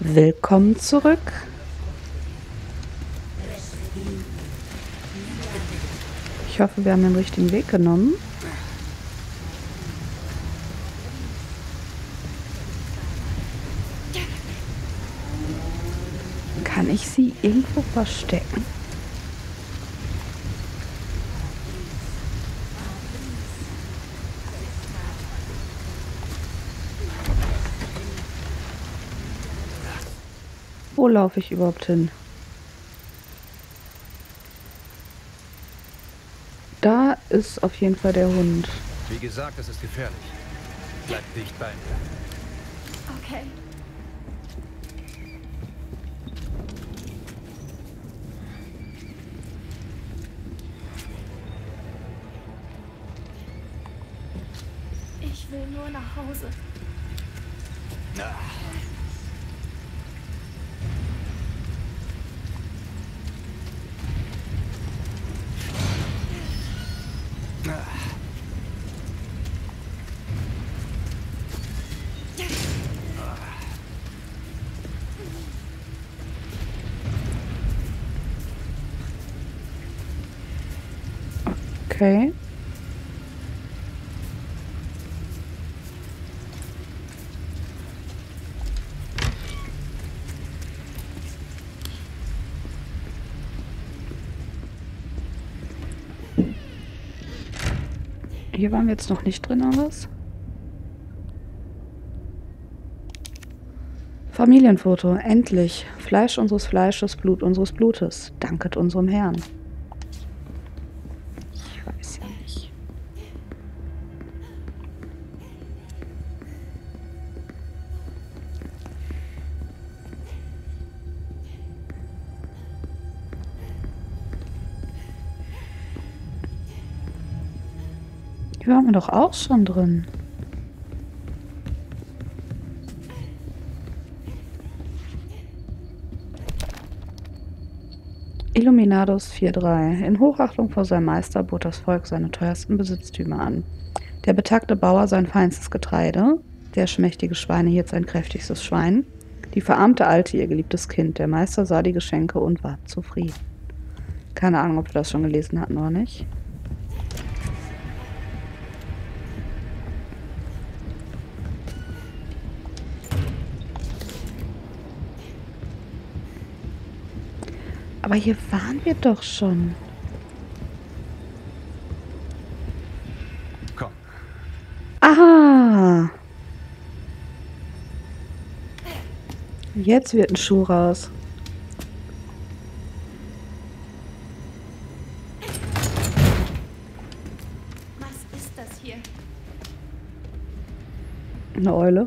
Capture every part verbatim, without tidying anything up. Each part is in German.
Willkommen zurück. Ich hoffe, wir haben den richtigen Weg genommen. Kann ich sie irgendwo verstecken? Wo laufe ich überhaupt hin? Da ist auf jeden Fall der Hund. Wie gesagt, es ist gefährlich. Bleib dicht bei mir. Okay. Ich will nur nach Hause. Ah. Okay. Hier waren wir jetzt noch nicht drin, oder was? Familienfoto, endlich. Fleisch unseres Fleisches, Blut unseres Blutes. Danket unserem Herrn. Ich weiß ja nicht. Hier waren wir doch auch schon drin. Illuminatus vier drei. In Hochachtung vor seinem Meister bot das Volk seine teuersten Besitztümer an. Der betagte Bauer sein feinstes Getreide, der schmächtige Schweinehirt sein kräftigstes Schwein, die verarmte Alte ihr geliebtes Kind. Der Meister sah die Geschenke und war zufrieden. Keine Ahnung, ob wir das schon gelesen hatten oder nicht. Aber hier waren wir doch schon. Komm. Ah! Jetzt wird ein Schuh raus. Was ist das hier? Eine Eule.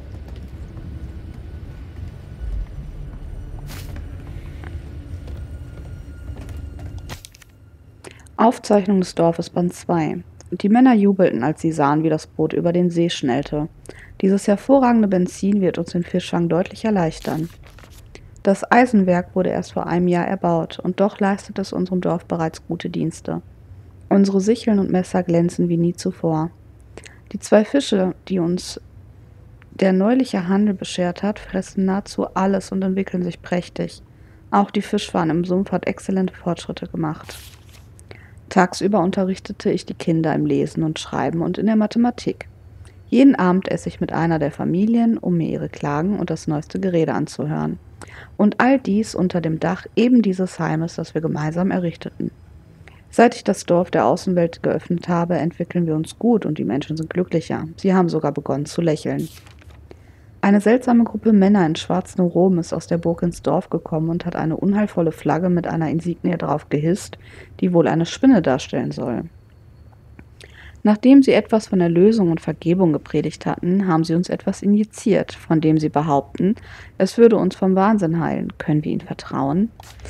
Aufzeichnung des Dorfes Band zwei. Die Männer jubelten, als sie sahen, wie das Boot über den See schnellte. Dieses hervorragende Benzin wird uns den Fischfang deutlich erleichtern. Das Eisenwerk wurde erst vor einem Jahr erbaut, und doch leistet es unserem Dorf bereits gute Dienste. Unsere Sicheln und Messer glänzen wie nie zuvor. Die zwei Fische, die uns der neuliche Handel beschert hat, fressen nahezu alles und entwickeln sich prächtig. Auch die Fischfahrt im Sumpf hat exzellente Fortschritte gemacht. Tagsüber unterrichtete ich die Kinder im Lesen und Schreiben und in der Mathematik. Jeden Abend esse ich mit einer der Familien, um mir ihre Klagen und das neueste Gerede anzuhören. Und all dies unter dem Dach eben dieses Heimes, das wir gemeinsam errichteten. Seit ich das Dorf der Außenwelt geöffnet habe, entwickeln wir uns gut und die Menschen sind glücklicher. Sie haben sogar begonnen zu lächeln. Eine seltsame Gruppe Männer in schwarzen Roben ist aus der Burg ins Dorf gekommen und hat eine unheilvolle Flagge mit einer Insignie drauf gehisst, die wohl eine Spinne darstellen soll. Nachdem sie etwas von Erlösung und Vergebung gepredigt hatten, haben sie uns etwas injiziert, von dem sie behaupten, es würde uns vom Wahnsinn heilen. Können wir ihnen vertrauen?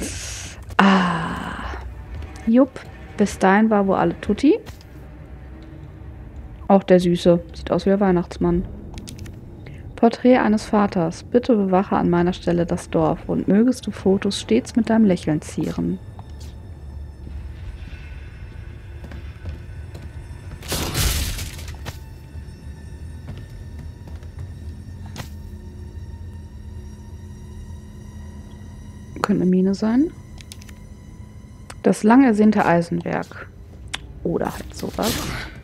Ah. Jupp, bis dahin war wohl alle tutti. Auch der Süße. Sieht aus wie der Weihnachtsmann. Porträt eines Vaters. Bitte bewache an meiner Stelle das Dorf und mögest du Fotos stets mit deinem Lächeln zieren. könnte eine Mine sein. Das lang ersehnte Eisenwerk. Oder halt sowas.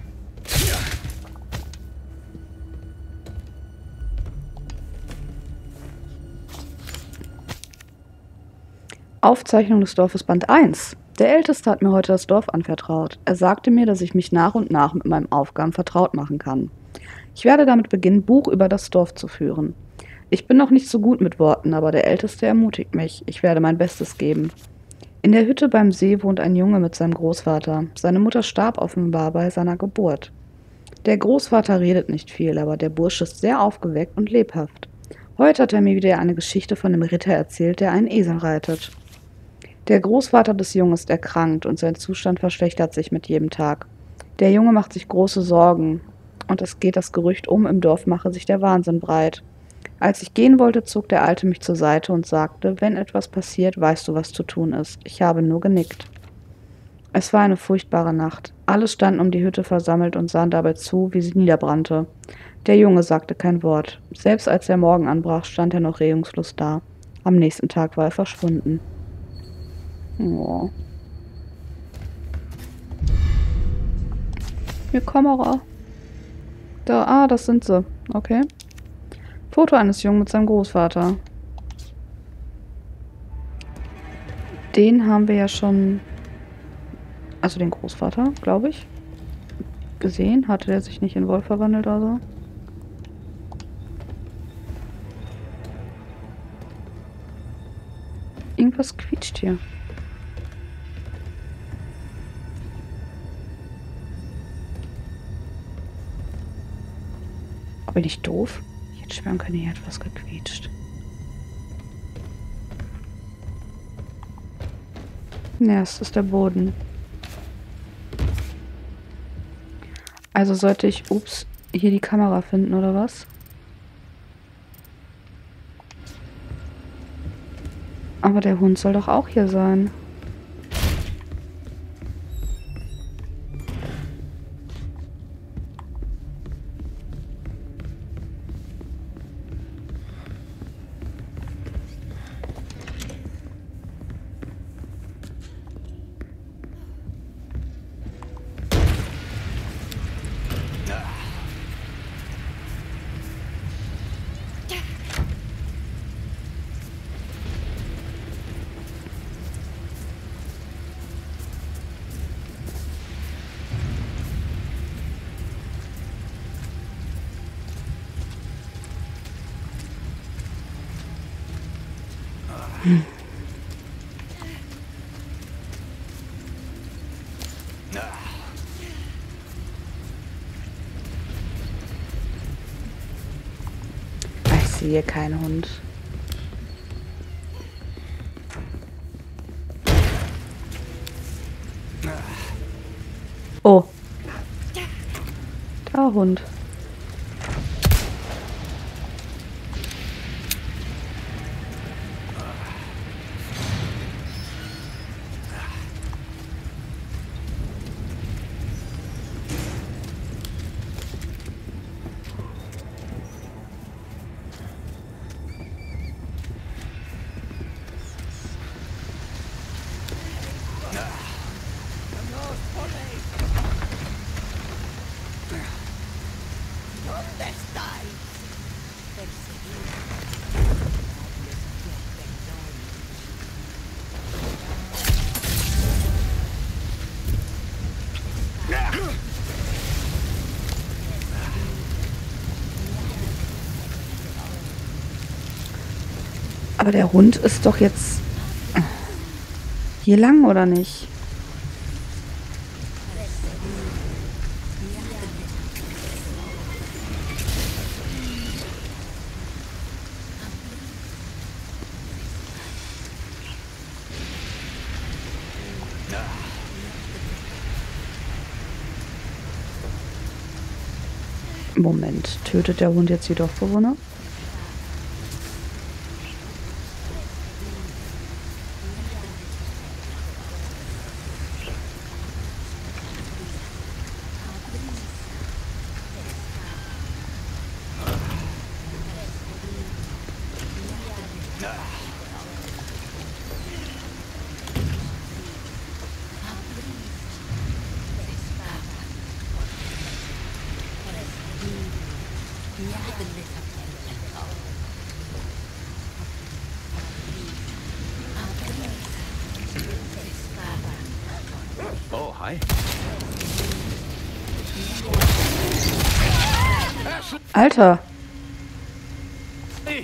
Aufzeichnung des Dorfes Band eins. Der Älteste hat mir heute das Dorf anvertraut. Er sagte mir, dass ich mich nach und nach mit meinen Aufgaben vertraut machen kann. Ich werde damit beginnen, Buch über das Dorf zu führen. Ich bin noch nicht so gut mit Worten, aber der Älteste ermutigt mich. Ich werde mein Bestes geben. In der Hütte beim See wohnt ein Junge mit seinem Großvater. Seine Mutter starb offenbar bei seiner Geburt. Der Großvater redet nicht viel, aber der Bursche ist sehr aufgeweckt und lebhaft. Heute hat er mir wieder eine Geschichte von einem Ritter erzählt, der einen Esel reitet. Der Großvater des Jungen ist erkrankt und sein Zustand verschlechtert sich mit jedem Tag. Der Junge macht sich große Sorgen und es geht das Gerücht um, im Dorf mache sich der Wahnsinn breit. Als ich gehen wollte, zog der Alte mich zur Seite und sagte, wenn etwas passiert, weißt du, was zu tun ist. Ich habe nur genickt. Es war eine furchtbare Nacht. Alle standen um die Hütte versammelt und sahen dabei zu, wie sie niederbrannte. Der Junge sagte kein Wort. Selbst als der Morgen anbrach, stand er noch regungslos da. Am nächsten Tag war er verschwunden. Oh. Hier, Kamera. Da, ah, das sind sie. Okay. Foto eines Jungen mit seinem Großvater. Den haben wir ja schon, also den Großvater, glaube ich, gesehen. Hatte der sich nicht in Wolf verwandelt oder so? Irgendwas quietscht hier. Bin ich doof? Ich hätte schwören können, hier hat was gequietscht. Ja, es ist der Boden. Also sollte ich, ups, hier die Kamera finden, oder was? Aber der Hund soll doch auch hier sein. Hm. Ich sehe keinen Hund. Oh. Der Hund. Aber der Hund ist doch jetzt hier lang, oder nicht? Moment, tötet der Hund jetzt die Dorfbewohner? Hi. Alter! Hey.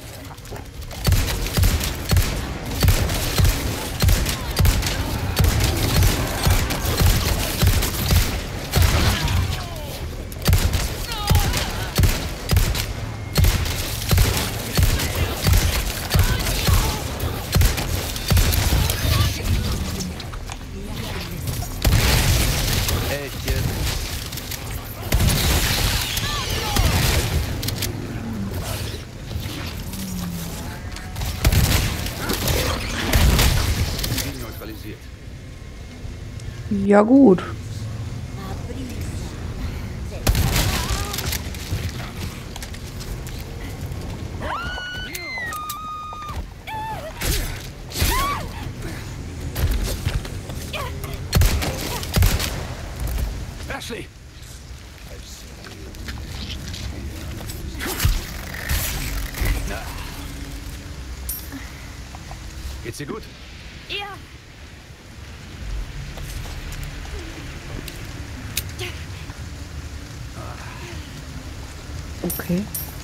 Echt jetzt? Ziel neutralisiert. Ja gut. Ashley! Na. Geht's dir gut? Ja. Okay.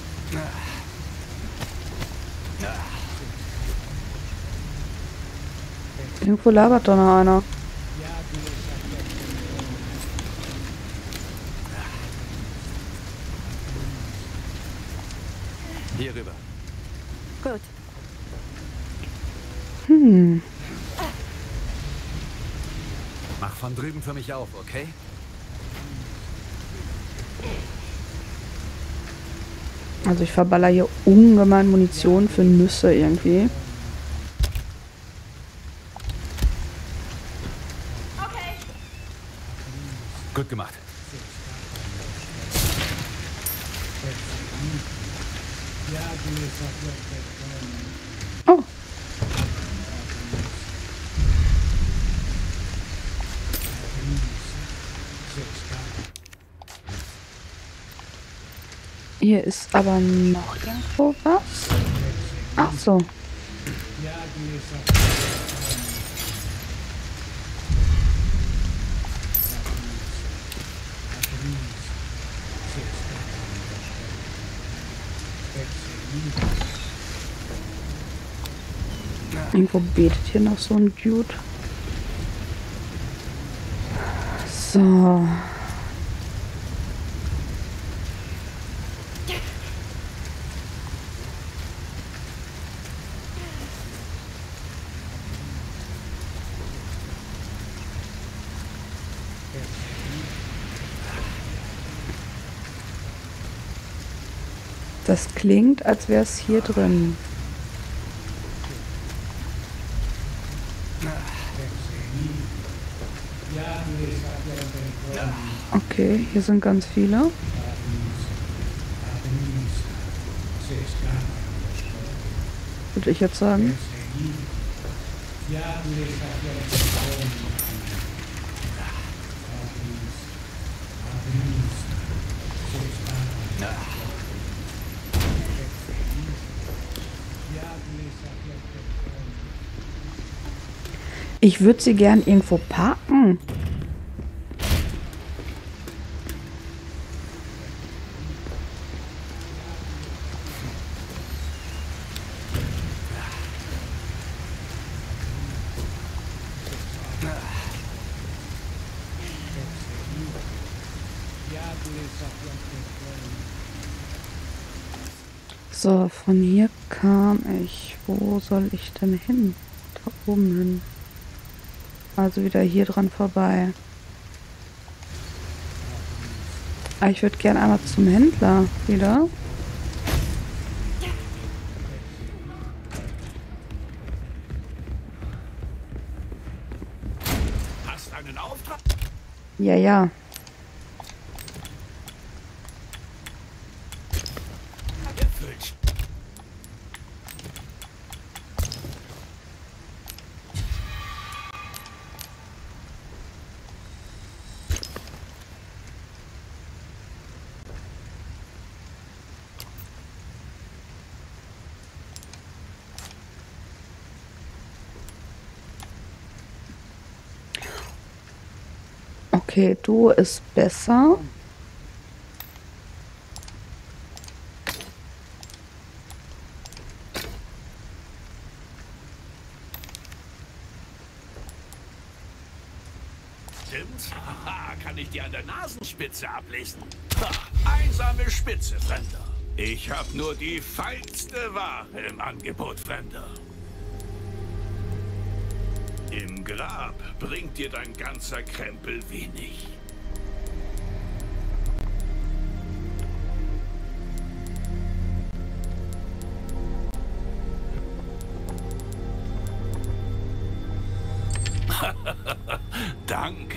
Irgendwo labert doch noch einer. Hier rüber. Gut. Hm. Mach von drüben für mich auf, okay? Also ich verballer hier ungemein Munition für Nüsse irgendwie. Okay. Gut gemacht. Oh. Hier ist aber noch irgendwo was. Ach so. Irgendwo betet hier noch so ein Dude. So. Das klingt, als wäre es hier drin. Okay, hier sind ganz viele. Würde ich jetzt sagen. Ich würde sie gern irgendwo parken. So, von hier kam ich. Wo soll ich denn hin? Da oben hin. Also wieder hier dran vorbei. Aber ich würde gerne einmal zum Händler wieder. Hast du einen Auftrag? Ja, ja. Erfüllt. Okay, du ist besser. Stimmt's? Haha, kann ich dir an der Nasenspitze ablesen. Ha, einsame Spitze, Fremder. Ich hab nur die feinste Ware im Angebot, Fremder. Im Grab bringt dir dein ganzer Krempel wenig. Danke.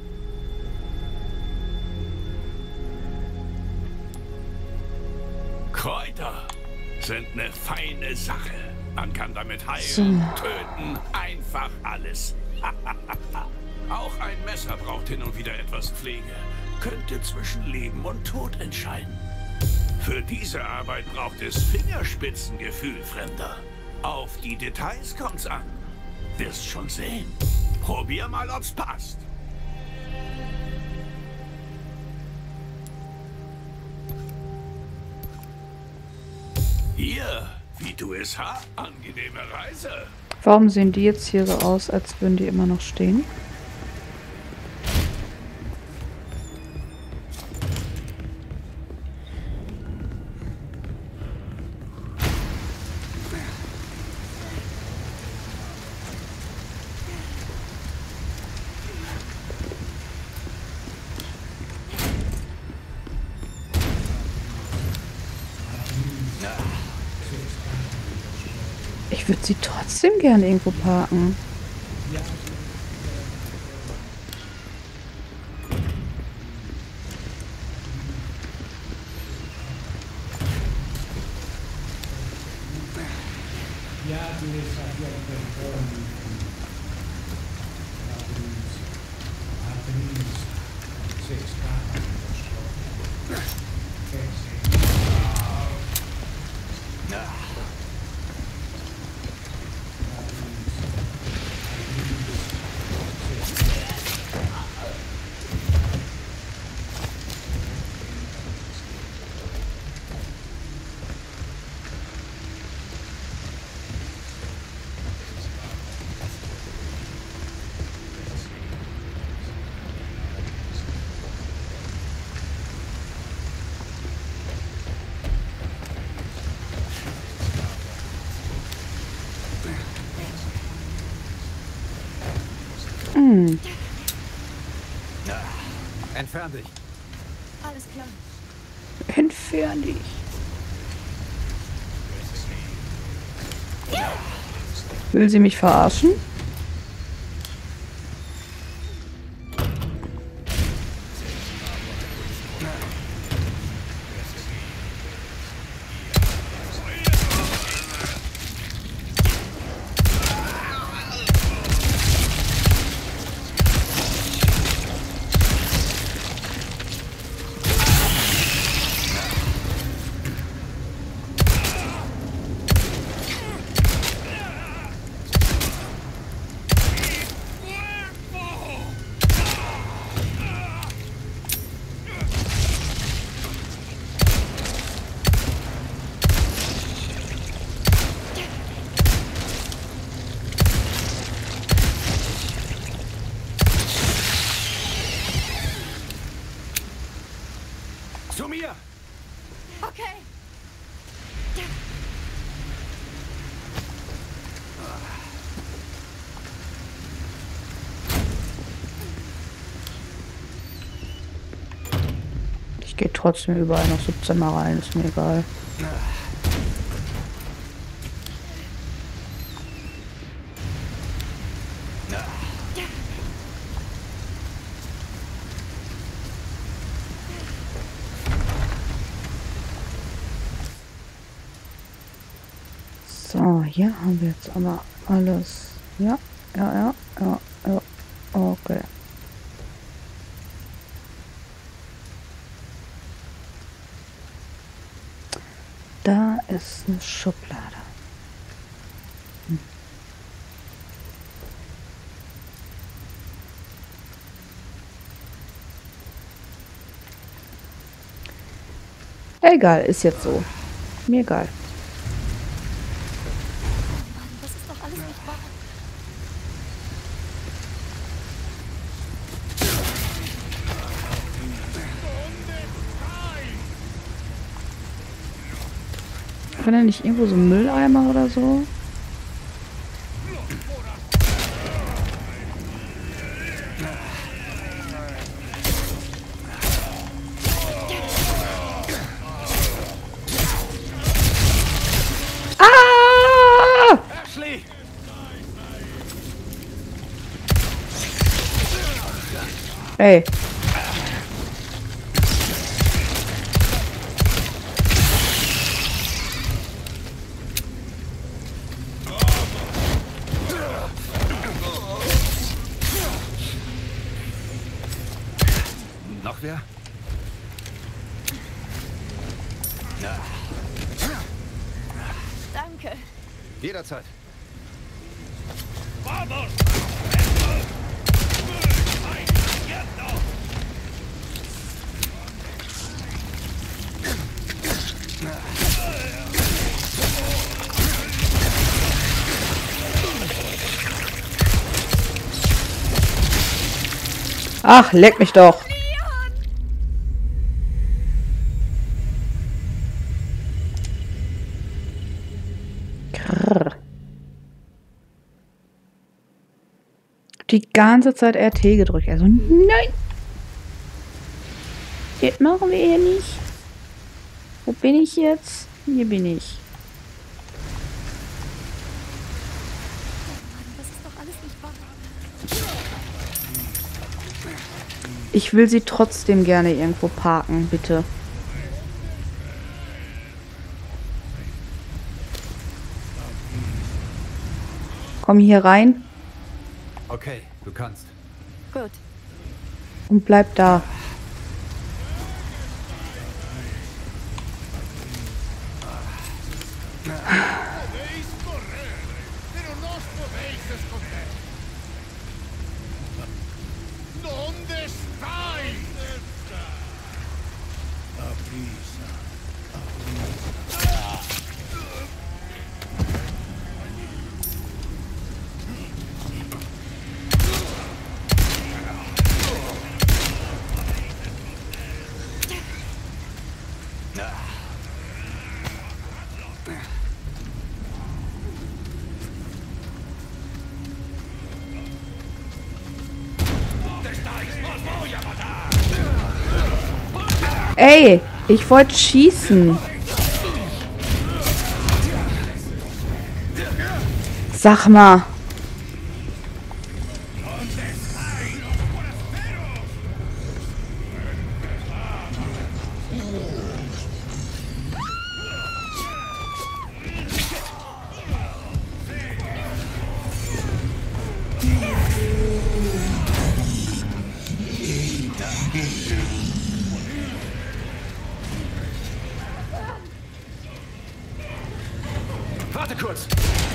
Kräuter sind eine feine Sache. Man kann damit heilen, So. töten, einfach alles. Auch ein Messer braucht hin und wieder etwas Pflege. Könnte zwischen Leben und Tod entscheiden. Für diese Arbeit braucht es Fingerspitzengefühl, Fremder. Auf die Details kommt's an. Wirst schon sehen. Probier mal, ob's passt. Hier, wie du es hast, angenehme Reise. Warum sehen die jetzt hier so aus, als würden die immer noch stehen? Ich würde sie trotzdem gerne irgendwo parken. Hm. Entfern dich. Alles klar. Entfern dich. Will sie mich verarschen? Zu mir! Okay. Ich gehe trotzdem überall noch siebzehn Mal rein, ist mir egal. So, hier haben wir jetzt aber alles. Ja, ja, ja, ja, ja. Okay. Da ist eine Schublade. Hm. Egal, ist jetzt so. Mir egal. Mann, das ist doch alles nicht wahr. Kann er nicht irgendwo so ein Mülleimer oder so? Ah! Ashley! Ey. Noch wer? Danke. Jederzeit. Ach, leck mich doch. Krrr. Die ganze Zeit R T gedrückt. Also, nein. Das machen wir hier nicht. Wo bin ich jetzt? Hier bin ich. Mann, das ist doch alles nicht wahr. Ich will sie trotzdem gerne irgendwo parken, bitte. Komm hier rein Okay, du kannst. Gut. und bleib da. Ey, ich wollte schießen. Sag mal. Warte kurz!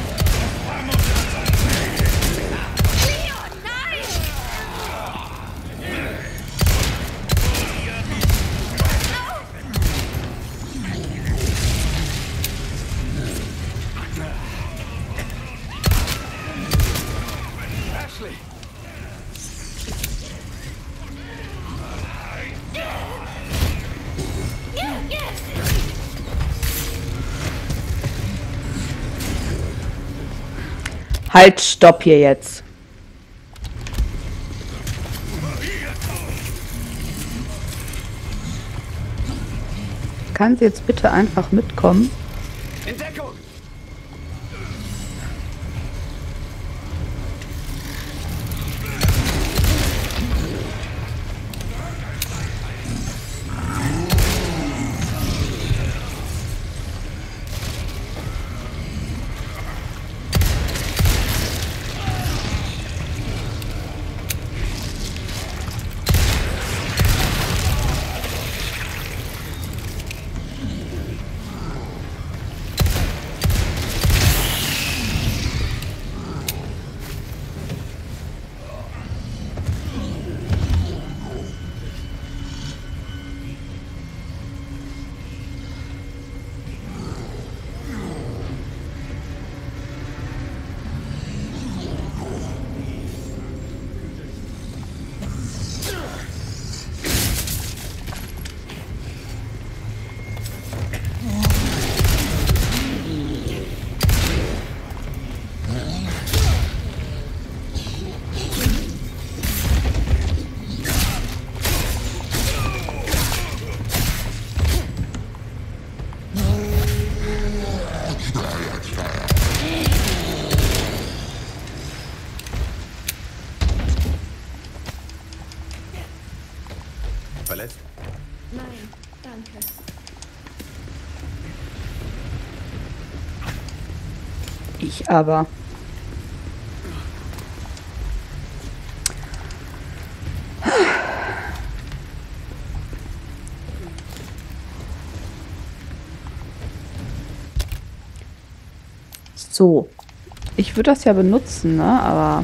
Ashley! Halt, stopp hier jetzt. Kann sie jetzt bitte einfach mitkommen? In Deckung! Ich aber. So. Ich würde das ja benutzen, ne? Aber...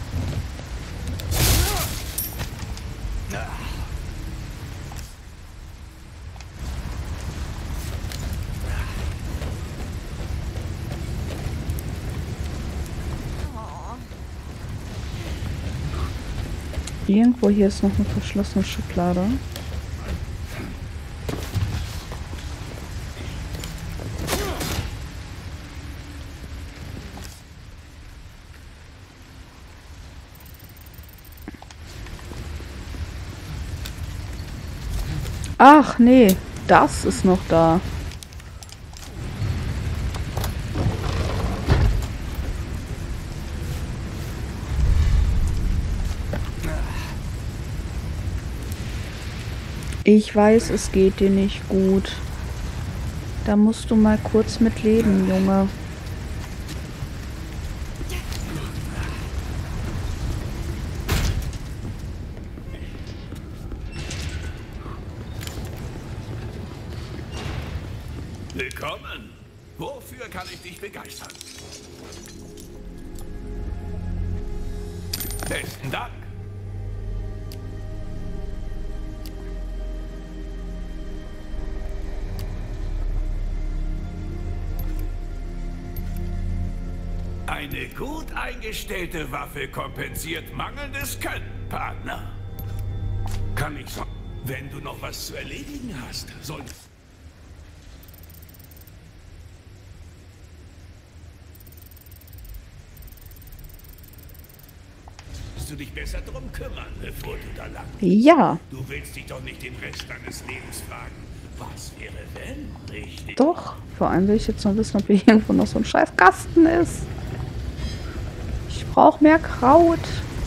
Irgendwo hier ist noch eine verschlossene Schublade. Ach, nee, das ist noch da. Ich weiß, es geht dir nicht gut. Da musst du mal kurz mit leben, Junge. Willkommen. Wofür kann ich dich begeistern? Besten Dank. Eine gut eingestellte Waffe kompensiert mangelndes Können, Partner. Kann ich sagen, wenn du noch was zu erledigen hast, sollst du dich besser drum kümmern, bevor du da lang bist. Ja. Du willst dich doch nicht den Rest deines Lebens fragen, was wäre wenn, richtig? Doch. Vor allem will ich jetzt noch wissen, ob hier irgendwo noch so ein scheiß Kasten ist. Ich brauche mehr Kraut.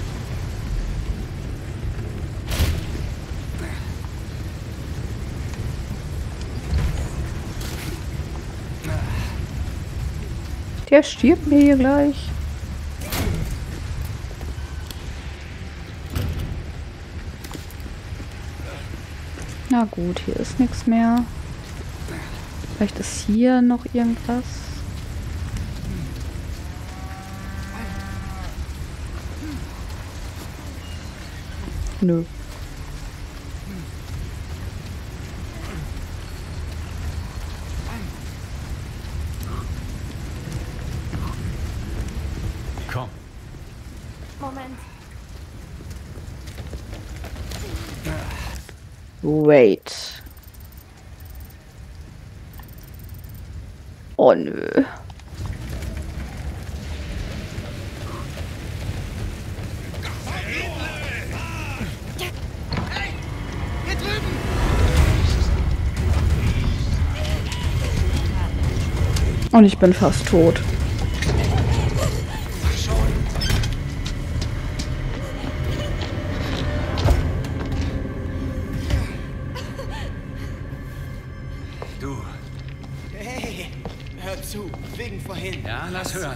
Der stirbt mir hier gleich. Na gut, hier ist nichts mehr. Vielleicht ist hier noch irgendwas. Nö. Komm. Moment. Wait. Oh nö. Und ich bin fast tot. Du. Hey, hör zu, wegen vorhin. Ja, lass hören.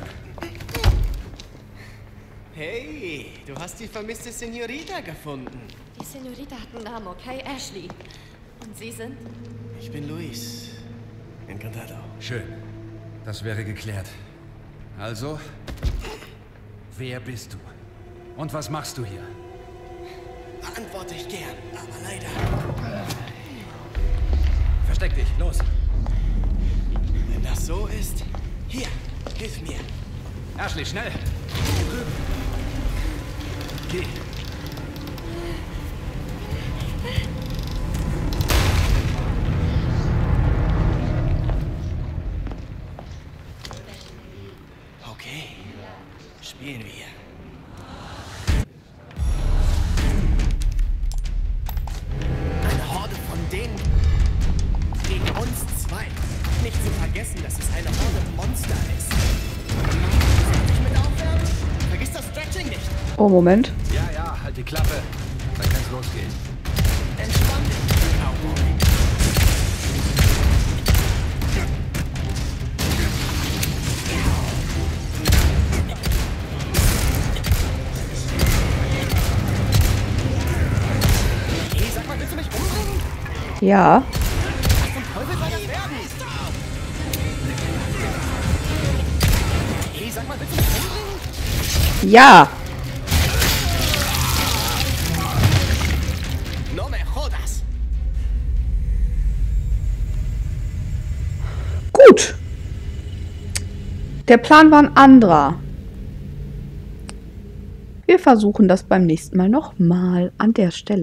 Hey, du hast die vermisste Senorita gefunden. Die Senorita hat einen Namen, okay? Ashley. Und Sie sind? Ich bin Luis. Encantado. Schön. Das wäre geklärt. Also, wer bist du? Und was machst du hier? Antworte ich gern, aber leider. Versteck dich, los. Wenn das so ist, hier, hilf mir. Ashley, schnell. Geh. Okay, spielen wir. Eine Horde von denen gegen uns zwei. Nicht zu vergessen, dass es eine Horde Monster ist. Soll ich mit aufwärmen? Vergiss das Stretching nicht. Oh, Moment. Ja, ja, halt die Klappe. Dann kann's losgehen. Entspann dich, Cowboy. Ja. Was zum Teufel soll das werden? Hey, sag mal, willst du mich umbringen? Ja. No me jodas. Gut. Der Plan war ein anderer. Wir versuchen das beim nächsten Mal nochmal an der Stelle.